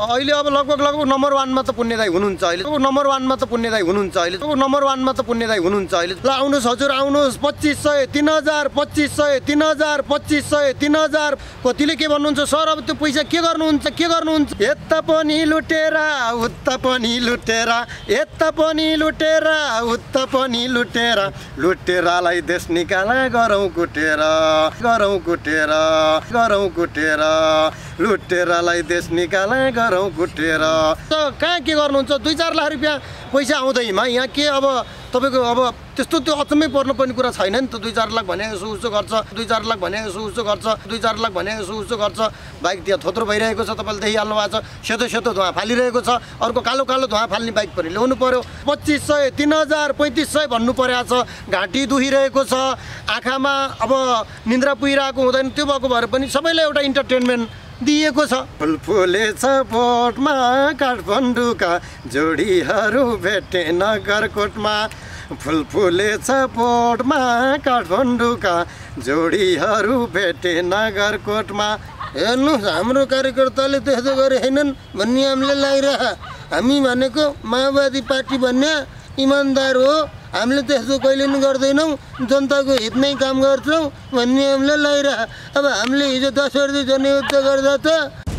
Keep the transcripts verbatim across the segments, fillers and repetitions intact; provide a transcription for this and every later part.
अहिले अब लगभग लगभग नम्बर वानमा त पुण्यदायी हुनुहुन्छ अहिले नम्बर वानमा त पुण्यदायी हुनुहुन्छ अहिले नम्बर वानमा त पुण्यदायी हुनुहुन्छ अहिले ल आउनुहोस् हजुर आउनुहोस् पच्चिस सय तिन हजार पच्चिस सय तिन हजार पच्चिस सय तिन हजार कतिले के भन्नुहुन्छ सर अब त्यो पैसा के गर्नुहुन्छ के गर्नुहुन्छ यता पनि लुटेरा उता पनि लुटेरा यता पनि लुटेरा उता पनि लुटेरा लुटेरालाई देश निकाला गरौँ कुटेर गरौँ कुटेर गरौँ कुटेर लुटेरालाई देश निकाला गरौँ कुटेर कहाँ के गर्नुहुन्छ दुई चार लाख रुपियाँ पैसा आउँदैमा यहाँ के अब तपाईँको अब त्यस्तो त्यो अचम्मै पर्नुपर्ने कुरा छैन नि त दुई चार लाख भने यसो उसो गर्छ दुई चार लाख भने यसो उसो गर्छ दुई चार लाख भने यसो उसो गर्छ बाइक त्यहाँ थोत्रो भइरहेको छ तपाईँले देखिहाल्नु भएको छ सेतो सेतो धुवा फालिरहेको छ अर्को कालो कालो धुवा फाल्ने बाइक पनि ल्याउनु पर्यो पच्चिस सय तिन हजार पैँतिस सय भन्नु परेको छ घाँटी दुखिरहेको छ आँखामा अब निन्द्रा पुगिरहेको हुँदैन त्यो भएको भएर पनि सबैलाई एउटा इन्टरटेनमेन्ट दिएको छ फुलफुले छ बोटमा काठमाडौँका जोडीहरू भेटे नगरकोटमा फुलफुले छ बोटमा काठमाडौँका जोडीहरू भेटे नगरकोटमा हेर्नुहोस् हाम्रो कार्यकर्ताले त्यस्तो गरे छैनन् भन्ने हामीले लागिरह हामी भनेको माओवादी पार्टी भन्ने इमान्दार हो हामीले त्यस्तो कहिले पनि गर्दैनौँ जनताको हितमै काम गर्छौँ भन्ने हामीले लागिरह अब हामीले हिजो दस वर्ष जनयुद्ध गर्दा त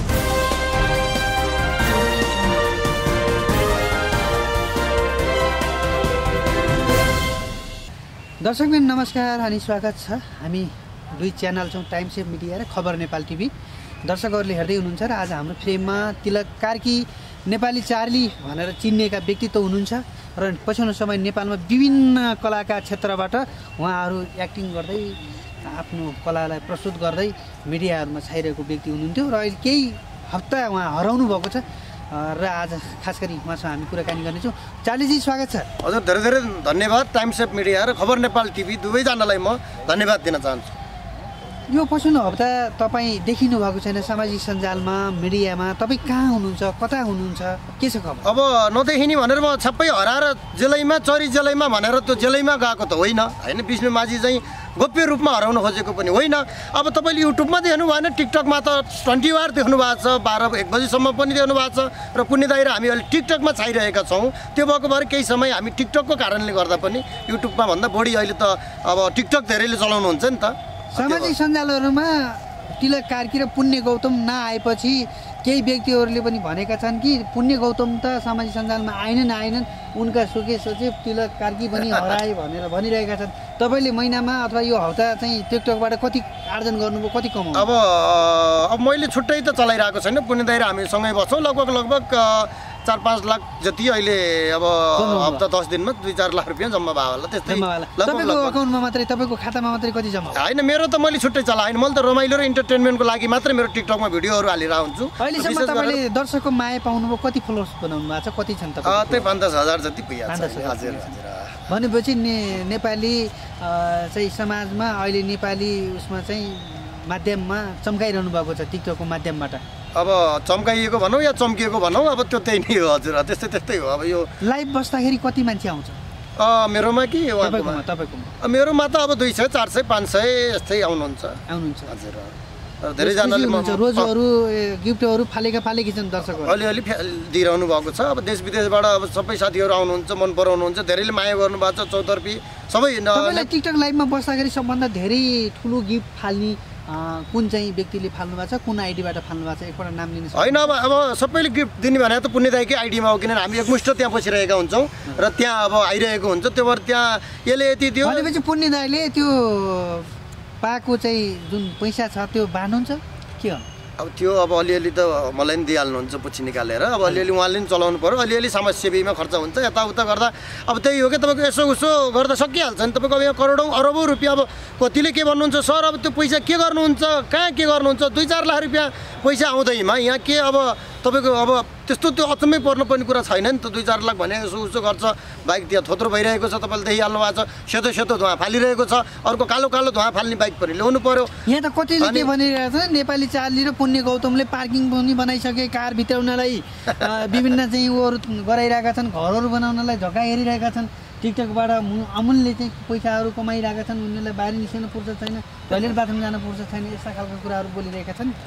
दर्शकबिन नमस्कार अनि स्वागत छ हामी दुई च्यानल छौँ टाइम सेभ मिडिया र खबर नेपाल टिभी दर्शकहरूले हेर्दै हुनुहुन्छ र आज हाम्रो फ्रेममा तिलक कार्की नेपाली चार्ली भनेर चिनिएका व्यक्तित्व हुनुहुन्छ र पछिल्लो समय नेपालमा विभिन्न कलाका क्षेत्रबाट उहाँहरू एक्टिङ गर्दै आफ्नो कलालाई प्रस्तुत गर्दै मिडियाहरूमा छाइरहेको व्यक्ति हुनुहुन्थ्यो र अहिले केही हप्ता उहाँ हराउनु भएको छ र आज खास गरी उहाँसँग हामी कुराकानी गर्नेछौँ चार्लीजी स्वागत छ हजुर धेरै धेरै धन्यवाद टाइम सेभ मिडिया र खबर नेपाल टिभी दुवैजनालाई म धन्यवाद दिन चाहन्छु यो पछिल्लो हप्ता तपाईँ देखिनु भएको छैन सामाजिक सञ्जालमा मिडियामा तपाईँ कहाँ हुनुहुन्छ कता हुनुहुन्छ के छ खबर अब नदेखिने भनेर म छप्पै हराएर जेलैमा चरी जेलैमा भनेर त्यो जेलैमा गएको त होइन होइन विष्णु माझी चाहिँ गोप्य रूपमा हराउन खोजेको पनि होइन अब तपाईँले युट्युबमा देख्नु भएन टिकटकमा त ट्वेन्टी आवर देख्नु भएको छ बाह्र एक बजीसम्म पनि देख्नु भएको छ र पुण्यदायी र हामी अहिले टिकटकमा छाइरहेका छौँ त्यो भएको भएर केही समय हामी टिकटकको कारणले गर्दा पनि युट्युबमा भन्दा बढी अहिले त अब टिकटक धेरैले चलाउनुहुन्छ नि त सामाजिक सञ्जालहरूमा तिलक कार्की र पुण्य गौतम नआएपछि केही व्यक्तिहरूले पनि भनेका छन् कि पुण्य गौतम त सामाजिक सञ्जालमा आएनन् आएनन् उनका सुके सचिव तिलक कार्की पनि हराए भनेर भनिरहेका छन् तपाईँले महिनामा अथवा यो हप्ता चाहिँ टिकटकबाट कति आर्जन गर्नुभयो कति कमाउनु अब अब मैले छुट्टै त चलाइरहेको छैन पुण्यदायी र हामी सँगै बस्छौँ लगभग लगभग चार पाँच लाख जति अहिले अब हप्ता दस दिनमा दुई चार लाख रुपियाँ जम्मा भयो होला त्यस्तै तपाईँको अकाउन्टमा मात्रै तपाईँको खातामा मात्रै कति जम्मा होइन मेरो त मैले छुट्टै चलाएन मैले त रमाइलो र इन्टरटेनमेन्टको लागि मात्रै मेरो टिकटकमा भिडियोहरू हालेर हुन्छु अहिलेसम्म तपाईँले दर्शकको माया पाउनुभयो कति फलोवर्स बनाउनु भएको छ कति छन् तपाईँ त्यही पाँच दस हजार जति पुगिहाल्छ हजुर हजुर भनेपछि ने नेपाली चाहिँ समाजमा अहिले नेपाली उसमा चाहिँ माध्यममा चम्काइरहनु भएको छ टिकटकको माध्यमबाट अब चम्काइएको भनौँ या चम्किएको भनौँ अब त्यो त्यही नै हो हजुर त्यस्तै त्यस्तै हो अब यो लाइभ बस्दाखेरि कति मान्छे आउँछ मेरोमा कि तपाईँकोमा तपाईँकोमा मेरोमा त अब दुई सय चार सय पाँच सय यस्तै आउनुहुन्छ आउनुहुन्छ हजुर धेरैजनाले रोजहरू गिफ्टहरू फालेका फालेकी छन् दर्शकहरू अलिअलि दिइरहनु भएको छ अब देश विदेशबाट अब सबै साथीहरू आउनुहुन्छ मन पराउनुहुन्छ धेरैले माया गर्नुभएको छ चौतर्फी सबै टिकटक लाइभमा बस्दाखेरि सबभन्दा धेरै ठुलो गिफ्ट फाल्ने कुन चाहिँ व्यक्तिले फाल्नु भएको छ कुन आइडीबाट फाल्नु भएको छ एकपल्ट नाम लिनु होइन अब अब सबैले गिफ्ट दिने भने त पुण्यदायीकै आइडीमा हो किनभने हामी एकमुष्ट त्यहाँ बसिरहेका हुन्छौँ र त्यहाँ अब आइरहेको हुन्छ त्यो भएर त्यहाँ यसले यति दियो भनेपछि पुण्यदायीले त्यो पाएको चाहिँ जुन पैसा छ त्यो बाँड्नुहुन्छ के हो अब त्यो अब अलिअलि त मलाई पनि दिइहाल्नुहुन्छ पछि निकालेर अब अलिअलि उहाँले पनि चलाउनु पऱ्यो अलिअलि समाजसेवीमा खर्च हुन्छ यताउता गर्दा अब त्यही हो कि तपाईँको यसो उसो गर्दा सकिहाल्छ नि तपाईँको अब यहाँ करोडौँ अरबौँ रुपियाँ अब कतिले के भन्नुहुन्छ सर अब त्यो पैसा के गर्नुहुन्छ कहाँ के गर्नुहुन्छ दुई चार लाख रुपियाँ पैसा आउँदैमा यहाँ के अब तपाईँको अब त्यस्तो त्यो अचम्मै पर्नुपर्ने कुरा छैन नि त दुई चार लाख भने यसो उसो गर्छ बाइक त्यहाँ थोत्रो भइरहेको छ तपाईँले देखिहाल्नु भएको छ सेतो सेतो धुवा फालिरहेको छ अर्को कालो कालो धुवा फाल्ने बाइक पनि ल्याउनु पर्यो यहाँ त कतिले के भनिरहेको छ नेपाली चार्ली र पुण्य गौतमले पार्किङ पनि बनाइसके कार भित्राउनलाई विभिन्न चाहिँ उहरू गराइरहेका छन् घरहरू बनाउनलाई झट्का हेरिरहेका छन् टिकटकबाट अमूल्य चाहिँ पैसाहरू कमाइरहेका छन् उनीहरूलाई बाहिर निस्कन फुर्सद छैन टोइलेट बाथरुम जान फुर्सद छैन यस्ता खालको कुराहरू बोलिरहेका छन्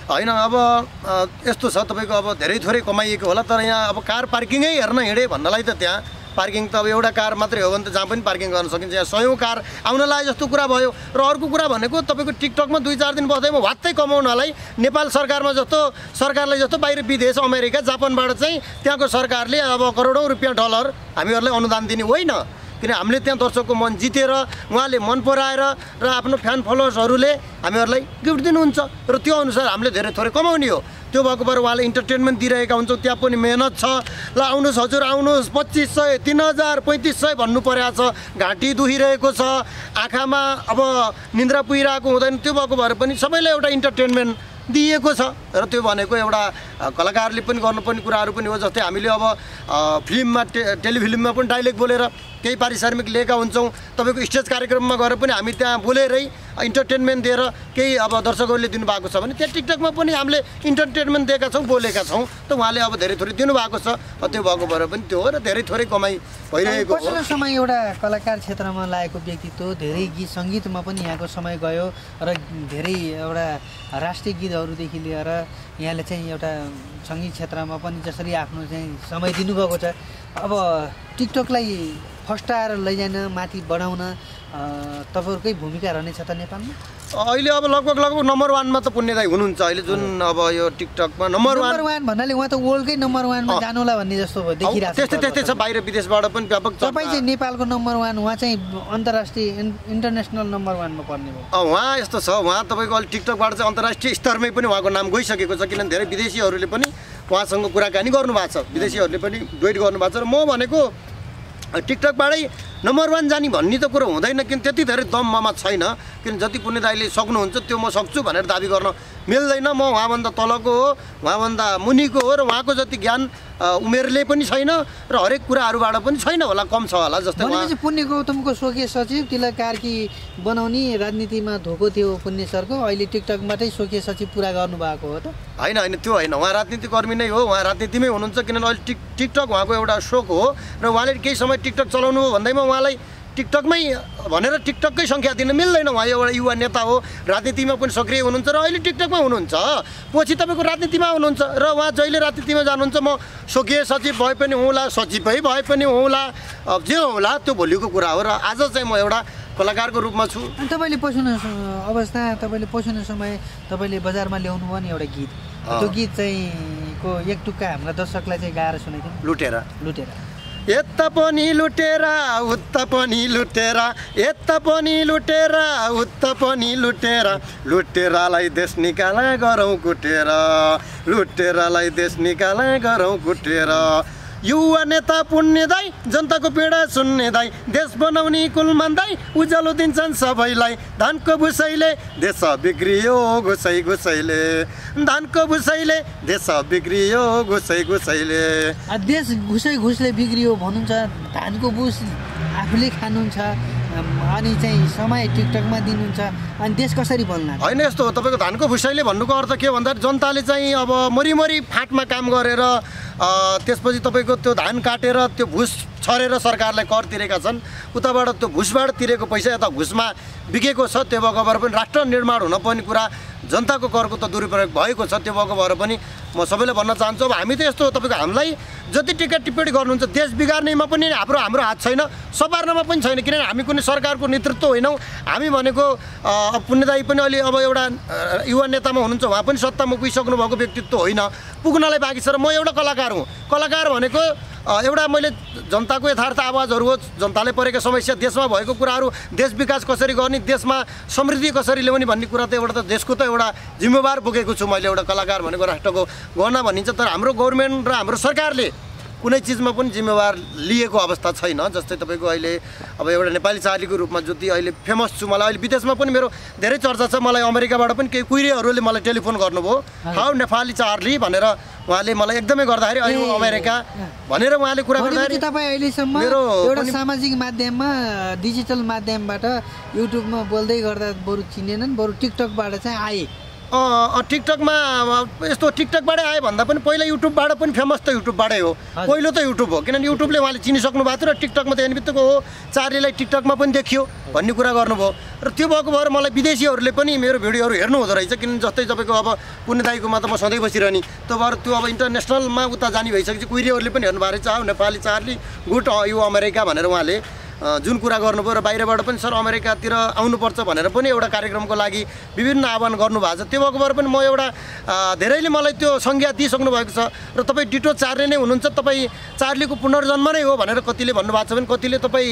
होइन अब यस्तो छ तपाईँको अब धेरै थोरै कमाइएको होला तर यहाँ अब कार पार्किङै हेर्न हिँडे भन्नलाई त त्यहाँ पार्किङ त अब एउटा कार मात्रै हो भने त जहाँ पनि पार्किङ गर्न सकिन्छ यहाँ सयौँ कार आउन लाग्यो जस्तो कुरा भयो र अर्को कुरा भनेको तपाईँको टिकटकमा दुई चार दिन बस्दैमा वात्तै कमाउनलाई नेपाल सरकारमा जस्तो सरकारलाई जस्तो बाहिर विदेश अमेरिका जापानबाट चाहिँ त्यहाँको सरकारले अब करोडौँ रुपियाँ डलर हामीहरूलाई अनुदान दिने होइन किन हामीले त्यहाँ दर्शकको मन जितेर उहाँले मन पराएर र आफ्नो फ्यान फलोवर्सहरूले हामीहरूलाई गिफ्ट दिनुहुन्छ र त्यो अनुसार हामीले धेरै थोरै कमाउने हो त्यो भएको भएर उहाँले इन्टरटेनमेन्ट दिइरहेका हुन्छौँ त्यहाँ पनि मेहनत छ ल आउनुहोस् हजुर आउनुहोस् पच्चिस सय तिन हजार पैँतिस सय भन्नु परेको छ घाँटी दुखिरहेको छ आँखामा अब निन्द्रा पुगिरहेको हुँदैन त्यो भएको भएर पनि सबैलाई एउटा इन्टरटेनमेन्ट दिएको छ र त्यो भनेको एउटा कलाकारले पनि गर्नुपर्ने कुराहरू पनि हो जस्तै हामीले अब फिल्ममा टे टेलिफिल्ममा पनि डाइलेक्ट बोलेर केही पारिश्रमिक लिएका हुन्छौँ तपाईँको स्टेज कार्यक्रममा गएर पनि हामी त्यहाँ बोलेरै इन्टरटेनमेन्ट दिएर केही अब दर्शकहरूले दिनुभएको छ भने त्यहाँ टिकटकमा पनि हामीले इन्टरटेनमेन्ट दिएका छौँ बोलेका छौँ त उहाँले अब धेरै थोरै दिनुभएको छ त्यो भएको भएर पनि त्यो हो र धेरै थोरै कमाइ भइरहेको हो पछिल्लो समय एउटा कलाकार क्षेत्रमा लागेको व्यक्तित्व धेरै गीत सङ्गीतमा पनि यहाँको समय गयो र धेरै एउटा राष्ट्रिय गीतहरूदेखि लिएर यहाँले चाहिँ एउटा सङ्गीत क्षेत्रमा पनि जसरी आफ्नो चाहिँ समय दिनुभएको छ अब टिकटकलाई फस्टाएर लैजान माथि बढाउन तपाईँहरूकै भूमिका रहनेछ त नेपालमा अहिले अब लगभग लगभग नम्बर वानमा त पुण्य दाइ हुनुहुन्छ अहिले जुन अब यो टिकटकमा नम्बर नम्बर वान भन्नाले उहाँ त वर्ल्डकै नम्बर वानमा जानुहोला भन्ने जस्तो देखिरहेको छ त्यस्तै त्यस्तै छ बाहिर विदेशबाट पनि व्यापक तपाईँ चाहिँ नेपालको नम्बर वान उहाँ चाहिँ अन्तर्राष्ट्रिय इन्टरनेसनल नम्बर वानमा पर्ने भयो उहाँ यस्तो छ उहाँ तपाईँको अहिले टिकटकबाट चाहिँ अन्तर्राष्ट्रिय स्तरमै पनि उहाँको नाम गइसकेको छ किनभने धेरै विदेशीहरूले पनि उहाँसँग कुराकानी गर्नुभएको छ विदेशीहरूले पनि डुएट गर्नुभएको छ र म भनेको टिकटकबाटै नम्बर वान जाने भन्ने त कुरो हुँदैन किन त्यति धेरै दम ममा छैन किन जति पुण्य दाइले सक्नुहुन्छ त्यो म सक्छु भनेर दाबी गर्न मिल्दैन म उहाँभन्दा तलको हो उहाँभन्दा मुनिको हो र उहाँको जति ज्ञान उमेरले पनि छैन र हरेक कुराहरूबाट पनि छैन होला कम छ होला जस्तै भनेपछि पुण्य गौतमको स्वकीय सचिव तिलक कार्की बनाउने राजनीतिमा धोको थियो पुण्य सरको अहिले टिकटकबाटै स्वकीय सचिव पुरा गर्नुभएको हो त होइन होइन त्यो होइन उहाँ राजनीतिकर्मी नै हो उहाँ राजनीतिमै हुनुहुन्छ किनभने अहिले टिक टिकटक उहाँको एउटा सोक हो र उहाँले केही समय टिकटक चलाउनु हो भन्दैमा उहाँलाई टिकटकमै भनेर टिकटककै सङ्ख्या दिन मिल्दैन उहाँ एउटा युवा नेता हो राजनीतिमा पनि सक्रिय हुनुहुन्छ र अहिले टिकटकमा हुनुहुन्छ पछि तपाईँको राजनीतिमा हुनुहुन्छ र उहाँ जहिले राजनीतिमा जानुहुन्छ म स्वकीय सचिव भए पनि हुँला सचिवै भए पनि हुँला जे होला त्यो भोलिको कुरा हो र आज चाहिँ म एउटा कलाकारको रूपमा छु तपाईँले पछुनो अवस्था तपाईँले पछुनो समय तपाईँले बजारमा ल्याउनु भयो नि एउटा गीत त्यो गीत चाहिँ को एक टुक्का हाम्रा दर्शकलाई चाहिँ गाएर सुनाइदिनु लुटेरा लुटेरा यता पनि लुटेरा उता पनि लुटेरा यता पनि लुटेरा उता पनि लुटेरा लुटेरालाई देश निकाला गरौँ कुटेर लुटेरालाई देश निकाला गरौँ कुटेर युवा नेता पुण्य दाई जनताको पीडा सुन्ने दाई देश बनाउने कुलमान दाई उज्यालो दिन्छन् सबैलाई धानको भुसैले देश बिग्रियो घुसै घुसैले धानको भुसैले देश बिग्रियो घुसै घुसैले देश घुसै घुसले बिग्रियो भन्नुहुन्छ धानको भुस आफूले खानुहुन्छ अनि चाहिँ समय टिकटकमा दिनुहुन्छ अनि देश कसरी बल्ला होइन यस्तो हो तपाईँको धानको भुसैले भन्नुको अर्थ के भन्दा जनताले चाहिँ अब मरिमरि फाँटमा काम गरेर त्यसपछि तपाईँको त्यो धान काटेर त्यो भुस छरेर सरकारलाई कर तिरेका छन् उताबाट त्यो भुसबाट तिरेको पैसा यता घुसमा बिकेको छ त्यो भएको भएर पनि राष्ट्र निर्माण हुनपर्ने कुरा जनताको करको त दुरुपयोग भएको छ त्यो भएको भएर पनि म सबैलाई भन्न चाहन्छु अब हामी त यस्तो हो तपाईँको हामीलाई जति टिका टिप्पणी गर्नुहुन्छ देश बिगार्नेमा पनि हाम्रो हाम्रो हात छैन सपार्नमा पनि छैन किनभने हामी कुनै सरकारको नेतृत्व होइनौँ हामी भनेको पुण्यदायी पनि अहिले अब एउटा युवा नेतामा हुनुहुन्छ उहाँ पनि सत्तामा पुगिसक्नु भएको व्यक्तित्व होइन पुग्नलाई बाँकी छ र म एउटा कलाकार हुँ कलाकार भनेको एउटा मैले जनताको यथार्थ आवाजहरू हो जनताले परेको समस्या देशमा भएको कुराहरू देश विकास कसरी गर्ने देशमा समृद्धि कसरी ल्याउने भन्ने कुरा त एउटा त देशको त एउटा जिम्मेवार बोकेको छु मैले एउटा कलाकार भनेको राष्ट्रको गहना भनिन्छ तर हाम्रो गभर्मेन्ट र हाम्रो सरकारले कुनै चिजमा पनि जिम्मेवार लिएको अवस्था छैन जस्तै तपाईँको अहिले अब एउटा नेपाली चार्लीको रूपमा जति अहिले फेमस छु मलाई अहिले विदेशमा पनि मेरो धेरै चर्चा छ मलाई अमेरिकाबाट पनि केही कुइरेहरूले मलाई टेलिफोन गर्नुभयो हाउ नेपाली चार्ली भनेर उहाँले मलाई एकदमै गर्दाखेरि अहिले अमेरिका भनेर उहाँले कुरा गर्दाखेरि तपाईँ अहिलेसम्म एउटा सामाजिक माध्यममा डिजिटल माध्यमबाट युट्युबमा बोल्दै गर्दा बरु चिनेनन् बरु टिकटकबाट चाहिँ आए टिकटकमा यस्तो टिकटकबाटै आयो भन्दा पनि पहिला युट्युबबाट पनि फेमस त युट्युबबाटै हो पहिलो त युट्युब हो किनभने युट्युबले उहाँले चिनिसक्नु भएको थियो र टिकटकमा त हेर्ने बित्तिकै हो चार्लीलाई टिकटकमा पनि देखियो भन्ने कुरा गर्नुभयो र त्यो भएको भएर मलाई विदेशीहरूले पनि मेरो भिडियोहरू हेर्नु हुँदो रहेछ किनभने जस्तै तपाईँको अब पुण्य दाइकोमा त म सधैँ बसिरहने त्यो भएर त्यो अब इन्टरनेसनलमा उता जाने भइसकेपछि कुहिरेहरूले पनि हेर्नु भएको रहेछ आऊ नेपाली चार्ली गुड यो अमेरिका भनेर उहाँले जुन कुरा गर्नुभयो र बाहिरबाट पनि सर अमेरिकातिर आउनुपर्छ भनेर पनि एउटा कार्यक्रमको लागि विभिन्न आह्वान गर्नुभएको छ त्यो भएको भएर पनि म एउटा धेरैले मलाई त्यो संज्ञा दिइसक्नु भएको छ र तपाईँ डिटो चार्ली नै हुनुहुन्छ तपाईँ चार्लीको पुनर्जन्म नै हो भनेर कतिले भन्नुभएको छ भने कतिले तपाईँ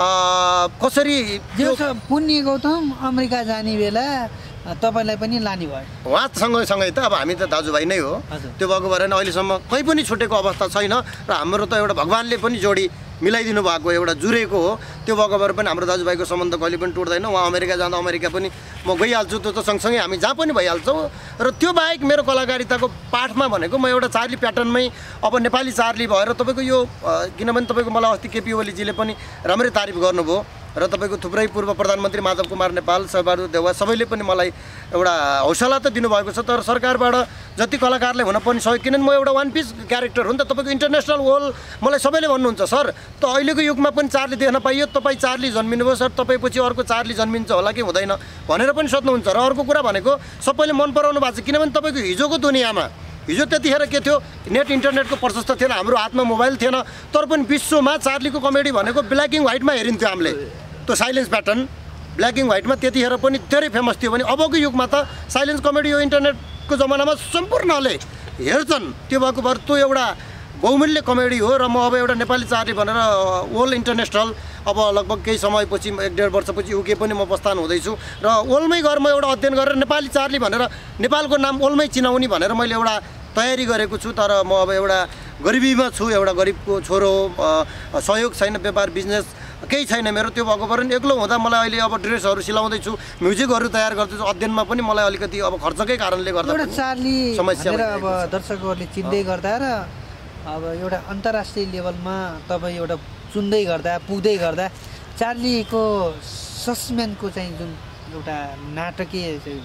कसरी पुण्य गौतम अमेरिका जाने बेला तपाईँलाई पनि लाने भयो उहाँ सँगै त अब हामी त दाजुभाइ नै हो त्यो भएको भएर अहिलेसम्म कहीँ पनि छुटेको अवस्था छैन र हाम्रो त एउटा भगवान्ले पनि जोडी मिलाइदिनु भएको एउटा जुरेको हो त्यो भएको भएर पनि हाम्रो दाजुभाइको सम्बन्ध कहिले पनि टुट्दैन उहाँ अमेरिका जाँदा अमेरिका पनि म गइहाल्छु त्यो त सँगसँगै हामी जहाँ पनि भइहाल्छौँ र त्यो बाहेक मेरो कलाकारिताको पाठमा भनेको म एउटा चार्ली प्याटर्नमै अब नेपाली चार्ली भएर तपाईँको यो किनभने तपाईँको मलाई अस्ति केपी ओलीजीले पनि राम्रै तारिफ गर्नुभयो र तपाईँको थुप्रै पूर्व प्रधानमन्त्री माधव कुमार नेपाल सहबहादुर देउवा सबैले पनि मलाई एउटा हौसला त दिनुभएको छ तर सरकारबाट जति कलाकारले हुन पनि सक्यो किनभने म एउटा वान पिस क्यारेक्टर हो नि त तपाईँको इन्टरनेसनल वर्ल्ड मलाई सबैले भन्नुहुन्छ सर त अहिलेको युगमा पनि चार्ली देख्न पाइयो तपाईँ चार्ली जन्मिनुभयो सर तपाईँ पछि अर्को चार्ली जन्मिन्छ होला कि हुँदैन भनेर पनि सोध्नुहुन्छ र अर्को कुरा भनेको सबैले मन पराउनु भएको छ किनभने तपाईँको हिजोको दुनियाँमा हिजो त्यतिखेर के थियो नेट इन्टरनेटको प्रशस्त थिएन हाम्रो हातमा मोबाइल थिएन तर पनि विश्वमा चार्लीको कमेडी भनेको ब्ल्याक एन्ड व्हाइटमा हेरिन्थ्यो हामीले त्यो साइलेन्स प्याटर्न ब्ल्याक एन्ड व्हाइटमा त्यतिखेर पनि धेरै फेमस थियो भने अबको युगमा त साइलेन्स कमेडी यो इन्टरनेटको जमानामा सम्पूर्णले हेर्छन् त्यो भएको भएर त्यो एउटा बहुमूल्य कमेडी हो र म अब एउटा नेपाली चार्ली भनेर वर्ल्ड इन्टरनेसनल अब लगभग केही समयपछि एक डेढ वर्षपछि युके पनि म प्रस्थान हुँदैछु र वर्ल्डमै गएर म एउटा अध्ययन गरेर नेपाली चार्ली भनेर नेपालको नाम वर्ल्डमै चिनाउने भनेर मैले एउटा तयारी गरेको छु तर म अब एउटा गरिबीमा छु एउटा गरिबको छोरो सहयोग छैन व्यापार बिजनेस केही छैन मेरो त्यो भएको भएर एक्लो हुँदा मलाई अहिले अब ड्रेसहरू सिलाउँदैछु म्युजिकहरू तयार गर्दैछु अध्ययनमा पनि मलाई अलिकति अब खर्चकै कारणले गर्दा एउटा चार्ली समस्या अब दर्शकहरूले चिन्दै गर्दा र अब एउटा अन्तर्राष्ट्रिय लेभलमा तपाईँ एउटा चुन्दै गर्दा पुग्दै गर्दा चार्लीको सस्पेन्सको चाहिँ जुन एउटा नाटकीय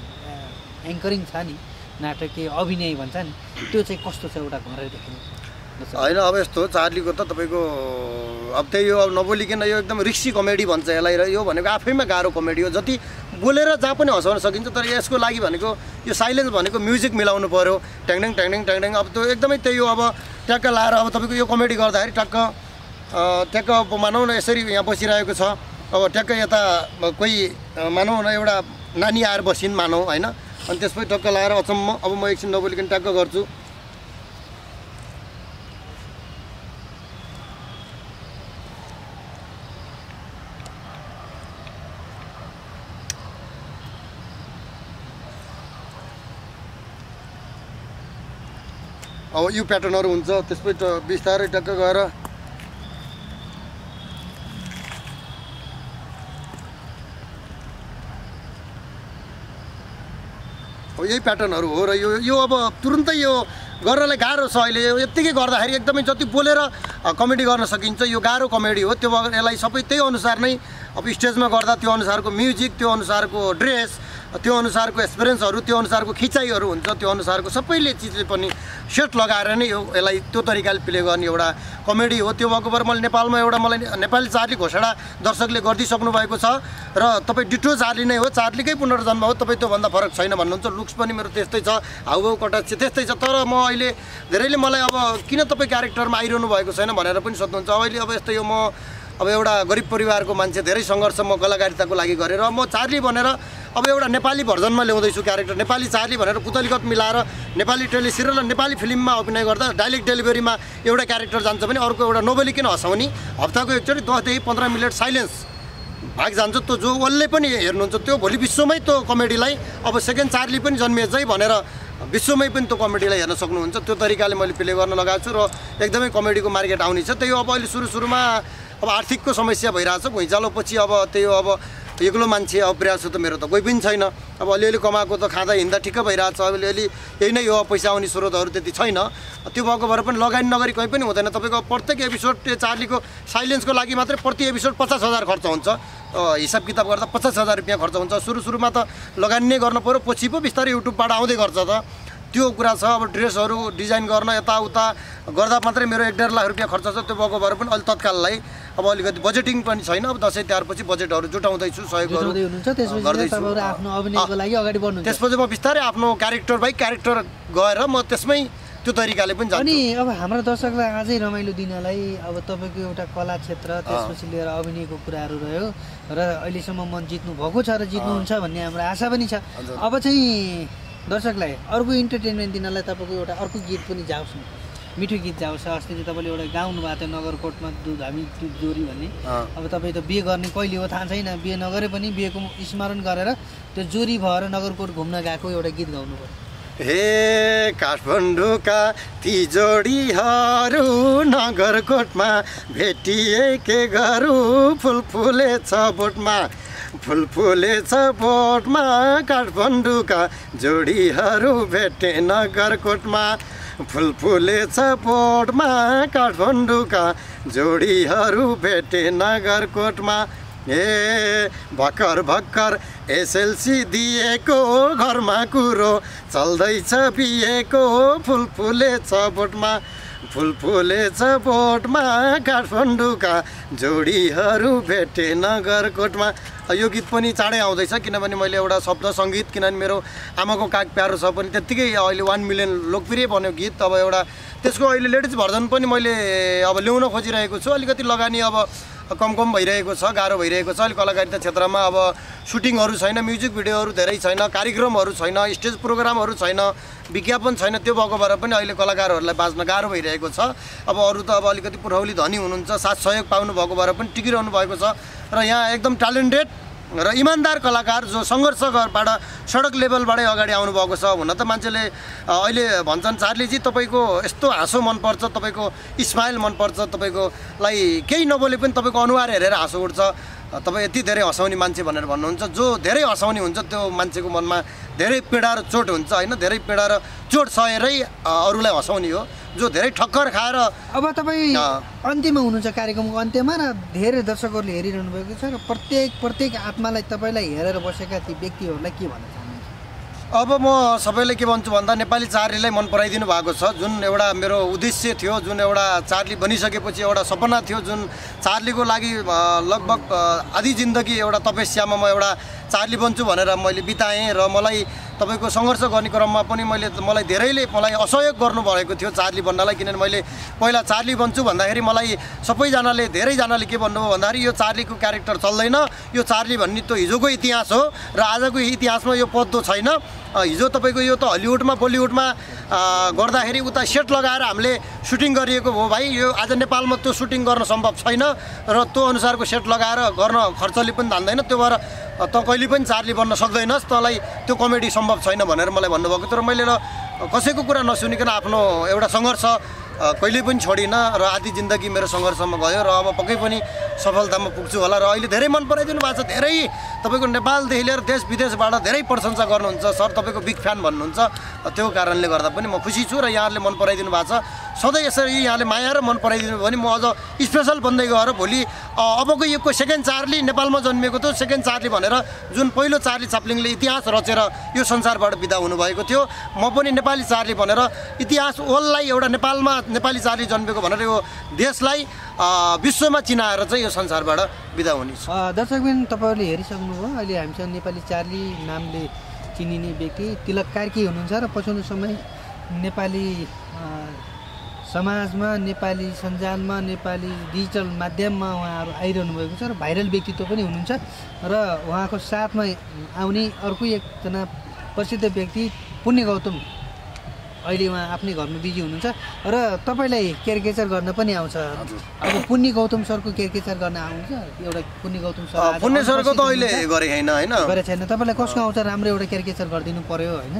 एङ्करिङ छ नि नाटकीय अभिनय भन्छ नि त्यो चाहिँ कस्तो छ एउटा घरै देख्नु होइन अब यस्तो चार्लीको त तपाईँको अब त्यही यो अब नबोलिकन यो एकदम रिक्सी कमेडी भन्छ यसलाई र यो भनेको आफैमा गाह्रो कमेडी हो जति बोलेर जहाँ पनि हँसाउन सकिन्छ तर यसको लागि भनेको यो साइलेन्स भनेको म्युजिक मिलाउनु पऱ्यो ट्याङड्याङ ट्याङड्याङ ट्याङड्याङ अब त्यो एकदमै त्यही हो अब ट्याक्क लाएर अब तपाईँको यो कमेडी गर्दाखेरि ट्याक्क ट्याक्क अब मानौँ न यसरी यहाँ बसिरहेको छ अब ट्याक्क यता कोही मानौँ न एउटा नानी आएर बसिन् मानौँ होइन अनि त्यसपछि ट्याक्क लाएर अचम्म अब म एकछिन नबोलिकन ट्याक्क गर्छु अब यो प्याटर्नहरू हुन्छ त्यसपछि बिस्तारै टक्क गएर अब यही प्याटर्नहरू हो र यो यो अब तुरुन्तै यो गर्नलाई गाह्रो छ अहिले यत्तिकै गर्दाखेरि एकदमै जति बोलेर कमेडी गर्न सकिन्छ यो गाह्रो कमेडी हो त्यो यसलाई सबै त्यही अनुसार नै अब स्टेजमा गर्दा त्यो अनुसारको म्युजिक त्यो अनुसारको ड्रेस त्यो अनुसारको एक्सपिरियन्सहरू त्यो अनुसारको खिचाइहरू हुन्छ त्यो अनुसारको सबैले चिजले पनि सेट लगाएर नै यो यसलाई त्यो तरिकाले प्ले गर्ने एउटा कमेडी हो त्यो भएको भएर मैले नेपालमा एउटा मलाई नेपाली चार्ली घोषणा दर्शकले गरिदिइसक्नु भएको छ र तपाईँ डिटो चार्ली नै हो चार्लीकै पुनर्जन्म हो तपाईँ त्योभन्दा फरक छैन भन्नुहुन्छ लुक्स पनि मेरो त्यस्तै छ हाउभाउ कटाक्ष त्यस्तै छ तर म अहिले धेरैले मलाई अब किन तपाईँ क्यारेक्टरमा आइरहनु भएको छैन भनेर पनि सोध्नुहुन्छ अहिले अब यस्तै यो म अब एउटा गरिब परिवारको मान्छे धेरै सङ्घर्ष म कलाकारिताको लागि गरेर म चार्ली भनेर अब एउटा नेपाली भर्जनमा ल्याउँदैछु क्यारेक्टर नेपाली चार्ली भनेर पुतलीगत मिलाएर नेपाली टेलिसिरियल र नेपाली फिल्ममा अभिनय गर्दा डाइरेक्ट डेलिभरीमा एउटा क्यारेक्टर जान्छ भने अर्को एउटा नोबेलिकन हँसाउने हप्ताको एकचोटि दसदेखि पन्ध्र मिनट साइलेन्स भाग जान्छ त्यो जो कसले पनि हेर्नुहुन्छ त्यो भोलि विश्वमै त्यो कमेडीलाई अब सेकेन्ड चार्ली पनि जन्मिएछ है भनेर विश्वमै पनि त्यो कमेडीलाई हेर्न सक्नुहुन्छ त्यो तरिकाले मैले प्ले गर्न लगाएको छु र एकदमै कमेडीको मार्केट आउने छ त्यही हो अब अहिले सुरु सुरुमा अब आर्थिकको समस्या भइरहेछ भुइँचालो पछि अब त्यही हो अब एक्लो मान्छे अब प्रयास त मेरो त कोही पनि छैन अब अलिअलि कमाएको त खाँदा हिँड्दा ठिक्क भइरहेछ अलिअलि यही नै हो पैसा आउने स्रोतहरू त्यति छैन त्यो भएको भएर पनि लगानी नगरी कहीँ पनि हुँदैन तपाईँको प्रत्येक एपिसोड चार्लीको साइलेन्सको लागि मात्रै प्रति एपिसोड पचास हजार खर्च हुन्छ हिसाब किताब गर्दा पचास हजार रुपियाँ खर्च हुन्छ। सुरु सुरुमा त लगानी नै गर्नु पऱ्यो, पछि पो बिस्तारै युट्युबबाट आउँदै गर्छ त, त्यो कुरा छ। अब ड्रेसहरू डिजाइन गर्न यताउता गर्दा मात्रै मेरो एक डेढ लाख रुपियाँ खर्च छ। त्यो भएको भएर पनि अहिले तत्काललाई अब अलिकति बजेटिङ पनि छैन। अब दसैँ तिहारपछि बजेटहरू जुटाउँदैछु, सहयोगहरू गर्दैछु। त्यसपछि म बिस्तारै आफ्नो क्यारेक्टर बाई क्यारेक्टर गएर म त्यसमै त्यो तरिकाले पनि जान्छु। अनि अब हाम्रो दर्शकलाई अझै रमाइलो दिनलाई अब तपाईँको एउटा कला क्षेत्र, त्यसपछि लिएर अभिनयको कुराहरू रह्यो र अहिलेसम्म मन जित्नु भएको छ र जित्नुहुन्छ भन्ने हाम्रो आशा पनि छ। अब चाहिँ दर्शकलाई अर्को इन्टरटेनमेन्ट दिनलाई तपाईँको एउटा अर्को गीत पनि जाओस्, मिठो गीत जाओस्। अस्ति चाहिँ तपाईँले एउटा गाउनु भएको थियो नगरकोटमा दुध हामी दुध जोरी भन्ने। अब तपाईँ त बिहे गर्ने कहिले हो थाहा छैन, बिहे नगरे पनि बिहेको स्मरण गरेर त्यो जोरी भएर नगरकोट घुम्न गएको एउटा गीत गाउनु पर्यो। हे काठमाडौँका ती जोडीहरू नगरकोटमा भेटिए के गरौँ, फुल फुलेछ बोटमा, फुल फुलेछ बोटमा, काठमाडौँका जोडीहरू भेटे नगरकोटमा, फुल फुलेछ बोटमा, काठमाडौँका जोडीहरू भेटे नगरकोटमा। ए भर्खर भर्खर एसएलसी दिएको घरमा कुरो चल्दैछ बिहेको, फुल फुलेछ बोटमा, फुल फुलेछ बोटमा, काठमाडौँका जोडीहरू भेटे नगरकोटमा। यो गीत पनि चाँडै आउँदैछ, किनभने मैले एउटा शब्द सङ्गीत, किनभने मेरो आमाको काग प्यारो छ पनि त्यत्तिकै अहिले वान मिलियन लोकप्रिय बन्यो गीत। अब एउटा त्यसको अहिले लेटेस्ट भर्जन पनि मैले अब ल्याउन खोजिरहेको छु। अलिकति लगानी अब कम कम भइरहेको छ, गाह्रो भइरहेको छ। अहिले कलाकारिता क्षेत्रमा अब सुटिङहरू छैन, म्युजिक भिडियोहरू धेरै छैन, कार्यक्रमहरू छैन, स्टेज प्रोग्रामहरू छैन, विज्ञापन छैन। त्यो भएको भएर पनि अहिले कलाकारहरूलाई बाँच्न गाह्रो भइरहेको छ। अब अरू त अब अलिकति पुरौली धनी हुनुहुन्छ, साथ सहयोग पाउनु भएको भएर पनि टिकिरहनु भएको छ। र यहाँ एकदम ट्यालेन्टेड र इमान्दार कलाकार जो सङ्घर्षबाट सडक लेभलबाटै अगाडि आउनुभएको छ। हुन त मान्छेले अहिले भन्छन् चार्लीजी तपाईँको यस्तो हाँसो मनपर्छ, तपाईँको स्माइल मनपर्छ, तपाईँकोलाई केही नबोले पनि तपाईँको अनुहार हेरेर हाँसो उठ्छ, तपाईँ यति धेरै हँसाउने मान्छे भनेर भन्नुहुन्छ। जो धेरै हँसाउने हुन्छ त्यो मान्छेको मनमा धेरै पीडा र चोट हुन्छ होइन, धेरै पीडा र चोट सहेरै अरूलाई हँसाउने हो। जो धेरै ठक्कर खाएर अब तपाईँ अन्त्यमा हुनुहुन्छ, कार्यक्रमको अन्त्यमा, र धेरै दर्शकहरूले हेरिरहनु भएको छ र प्रत्येक प्रत्येक आत्मालाई तपाईँलाई हेरेर बसेका ती व्यक्तिहरूलाई के भन्न चाहनुहुन्छ? अब म सबैले के भन्छु भन्दा नेपाली चार्लीलाई मन पराइदिनु भएको छ। जुन एउटा मेरो उद्देश्य थियो, जुन एउटा चार्ली बनिसकेपछि एउटा सपना थियो, जुन चार्लीको लागि लगभग आधी जिन्दगी एउटा तपस्यामा म एउटा चार्ली बन्छु भनेर मैले बिताएँ। र मलाई तपाईँको सङ्घर्ष गर्ने क्रममा पनि मैले मलाई धेरैले मलाई असहयोग गर्नुभएको थियो चार्ली बन्नलाई। किनभने मैले पहिला चार्ली बन्छु भन्दाखेरि मलाई सबैजनाले धेरैजनाले के भन्नुभयो भन्दाखेरि यो चार्लीको क्यारेक्टर चल्दैन, यो चार्ली भन्ने त हिजोको इतिहास हो र आजको इतिहासमा यो पद्दो छैन। हिजो तपाईँको यो त हलिउडमा बलिउडमा गर्दाखेरि उता सेट लगाएर हामीले सुटिङ गरिएको हो भाइ, यो आज नेपालमा त्यो सुटिङ गर्न सम्भव छैन र त्यो अनुसारको सेट लगाएर गर्न खर्चले पनि धान्दैन। त्यो भएर त कहिले पनि चार्ली बन्न सक्दैनस्, तँलाई त्यो कमेडी सम्भव छैन भनेर मलाई भन्नुभएको थियो। र मैले र कसैको कुरा नसुनिकन आफ्नो एउटा सङ्घर्ष कहिले पनि छोडिनँ र आधी जिन्दगी मेरो सङ्घर्षमा गयो र अब पक्कै पनि सफलतामा पुग्छु होला। र अहिले धेरै मन पराइदिनु भएको छ, धेरै तपाईँको नेपालदेखि लिएर देश विदेशबाट धेरै प्रशंसा गर्नुहुन्छ, सर तपाईँको बिग फ्यान भन्नुहुन्छ। त्यो कारणले गर्दा पनि म खुसी छु र यहाँहरूले मन पराइदिनु भएको छ। सधैँ यसरी यहाँले माया र मन पराइदिनु भयो भने म अझ स्पेसल बन्दै गएर भोलि अबको युगको सेकेन्ड चार्ली नेपालमा जन्मिएको थियो, सेकेन्ड चार्ली भनेर जुन पहिलो चार्ली चाप्लिङले इतिहास रचेर यो संसारबाट बिदा हुनुभएको थियो, म पनि नेपाली चार्ली भनेर इतिहास वर्ल्डलाई एउटा नेपालमा नेपाली चार्ली जन्मेको भनेर यो देशलाई विश्वमा चिनाएर चाहिँ यो संसारबाट बिदा हुनेछ। दर्शकबिन तपाईँहरूले हेरिसक्नुभयो, अहिले हामीसँग नेपाली चार्ली नामले चिनिने व्यक्ति तिलक कार्की हुनुहुन्छ र पछिल्लो समय नेपाली समाजमा, नेपाली सञ्जालमा, नेपाली डिजिटल माध्यममा उहाँहरू आइरहनु भएको छ र भाइरल व्यक्तित्व पनि हुनुहुन्छ। र उहाँको साथमा आउने अर्को एकजना प्रसिद्ध व्यक्ति पुण्य गौतम, अहिले उहाँ आफ्नै घरमा बिजी हुनुहुन्छ र तपाईँलाई क्यारिकेचर गर्न पनि आउँछ। अब पुण्य गौतम सरको क्यारिकेचर गर्न आउँछ? एउटा पुण्य गौतम सर पुण्य सरको त अहिले गरे छैन होइन, गरे छैन। तपाईँलाई कसको आउँछ राम्रो एउटा क्यारिकेचर गरिदिनु पर्यो होइन?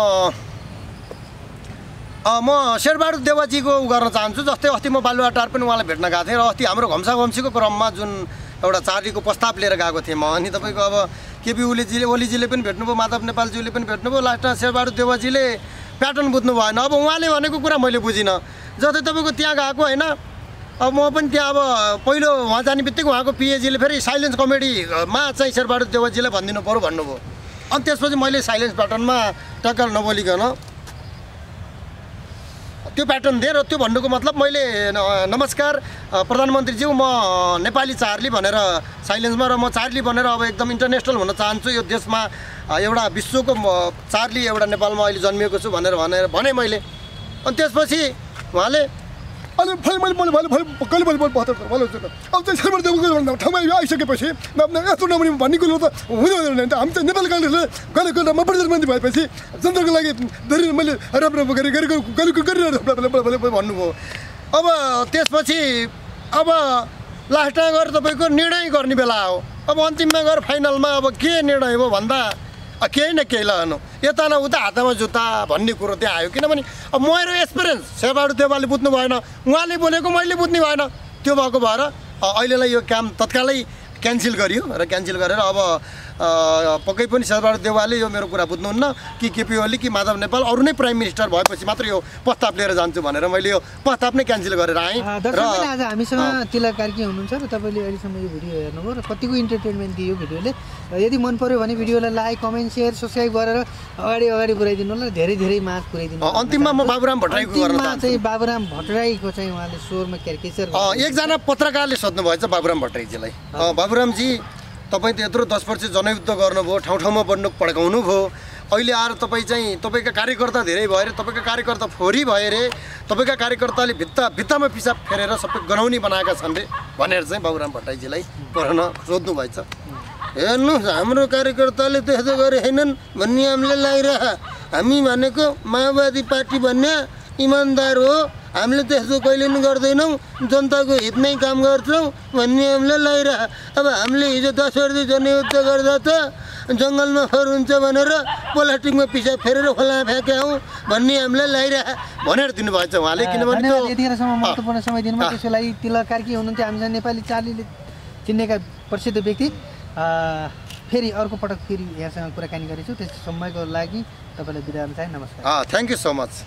म शेरबहादुर देवाजीको उ गर्न चाहन्छु। जस्तै अस्ति म बालुवाटार पनि उहाँलाई भेट्न गएको थिएँ र अस्ति हाम्रो घम्सा घम्सीको क्रममा जुन एउटा चार्लीको प्रस्ताव लिएर गएको थिएँ म, अनि तपाईँको अब केपी ओलीजीले ओलीजीले पनि भेट्नुभयो, माधव नेपालज्यूले पनि भेट्नुभयो, लास्टमा शेरबहादुर देवाजीले प्याटर्न बुझ्नु भएन। अब उहाँले भनेको कुरा मैले बुझिनँ। जस्तै तपाईँको त्यहाँ गएको होइन, अब म पनि त्यहाँ अब पहिलो उहाँ जाने बित्तिकै उहाँको पिएजीले फेरि साइलेन्स कमेडीमा चाहिँ शेरबहादुर देउवाजीलाई भनिदिनु पऱ्यो भन्नुभयो। अनि त्यसपछि मैले साइलेन्स प्याटर्नमा टक्कल नबोलिकन त्यो प्याटर्न दिएँ र त्यो भन्नुको मतलब मैले नमस्कार प्रधानमन्त्रीज्यू म नेपाली चार्ली भनेर साइलेन्समा र म चार्ली भनेर अब एकदम इन्टरनेसनल हुन चाहन्छु, यो देशमा एउटा विश्वको चार्ली एउटा नेपालमा अहिले जन्मिएको छु भनेर भनेर भने मैले। अनि त्यसपछि उहाँले अनि फेरि मैले मैले मैले कहिले मैले मैले बहत्तर भयो अब चाहिँ शेरबहादुर देउवाको ठाउँमा आइसकेपछि यस्तो नभने भन्ने कुरो त हुँदैन नि त। हामी चाहिँ नेपाली काङ्ग्रेसले गरेको म प्रधानमन्त्री भएपछि जनताको लागि धेरै मैले राम्रो गरेर गरेको गरेको गरिरहेको भन्नुभयो। अब त्यसपछि अब लास्टमा गएर तपाईँको निर्णय गर्ने बेला हो। अब अन्तिममा गएर फाइनलमा अब के निर्णय हो भन्दा केही न केही लानु यता न उता हातमा जुत्ता भन्ने कुरो त्यहाँ आयो। किनभने अब मेरो एक्सपिरियन्स शेरबहादुर देउवाले बुझ्नु भएन, उहाँले बोलेको मैले बुझ्ने भएन। त्यो भएको भएर अहिलेलाई यो काम तत्कालै क्यान्सल गरियो र क्यान्सल गरेर अब पक्कै पनि शेरबहादुर देउवाले यो मेरो कुरा बुझ्नुहुन्न कि केपी ओली कि माधव नेपाल अरू नै प्राइम मिनिस्टर भएपछि मात्र यो प्रस्ताव लिएर जान्छु भनेर मैले यो प्रस्ताव नै क्यान्सल गरेर आएँ। र आज हामीसँग तिलक कार्की हुनुहुन्छ र तपाईँले अहिलेसम्म यो भिडियो हेर्नुभयो र कतिको इन्टरटेनमेन्ट दियो भिडियोले। यदि मन पर्यो भने भिडियोलाई लाइक कमेन्ट सेयर सब्सक्राइब गरेर अगाडि अगाडि पुऱ्याइदिनु होला, धेरै धेरै माग पुऱ्याइदिनु। अन्तिममा म बाबुराम भट्टराईको गर्न चाहन्छु। चाहिँ बाबुराम भट्टराईको चाहिँ उहाँले स्वरमा क्यारिकेचर एकजना पत्रकारले सोध्नु भएछ बाबुराम भट्टराईजीलाई, बाबुरामजी तपाईँ त यत्रो दस वर्ष जनयुद्ध गर्नुभयो, ठाउँ ठाउँमा बन्नु पड्काउनु भयो, अहिले आएर तपाईँ चाहिँ तपाईँका कार्यकर्ता धेरै भयो अरे, तपाईँका कार्यकर्ता फोरी भयो अरे, तपाईँका कार्यकर्ताले भित्ता भित्तामा पिसाब फेरेर सबै गनाउने बनाएका छन् रे भनेर चाहिँ बाबुराम भट्टराईजीलाई प्रश्न सोध्नु भएछ। हेर्नुहोस् हाम्रो कार्यकर्ताले त्यस्तो गरे छैनन् भन्ने हामीले लागिरह, हामी भनेको माओवादी पार्टी भन्ने इमान्दार हो, हामीले त्यस्तो कहिले पनि गर्दैनौँ, जनताको हितमै काम गर्छौँ भन्ने हामीले लागिरह। अब हामीले हिजो दस वर्ष जनयुद्ध गर्दा त जङ्गलमा खर हुन्छ भनेर प्लास्टिकमा पिसाब फेरेर खोलामा फ्याँक्यौँ भन्ने हामीलाई लागिरह भनेर दिनुभएछ उहाँले। किनभने यतिखेरसम्म महत्त्वपूर्ण समय दिनुभयो, त्यसको लागि तिलक कार्की हुनुहुन्थ्यो हामीसँग नेपाली चार्लीले चिन्नेका प्रसिद्ध व्यक्ति। फेरि अर्को पटक फेरि यहाँसँग कुराकानी गरेछु, त्यस समयको लागि तपाईँलाई बिदा चाहे नमस्कार। Thank you so much.